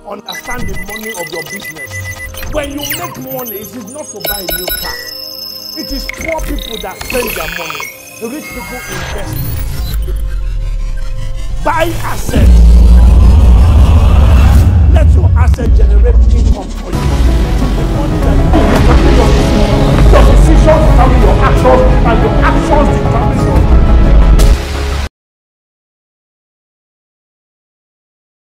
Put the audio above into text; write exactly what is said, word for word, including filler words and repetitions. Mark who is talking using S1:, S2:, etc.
S1: understand the money of your business. When you make money, it is not to buy a new car. It is poor people that spend their money. The rich people invest. Buy assets.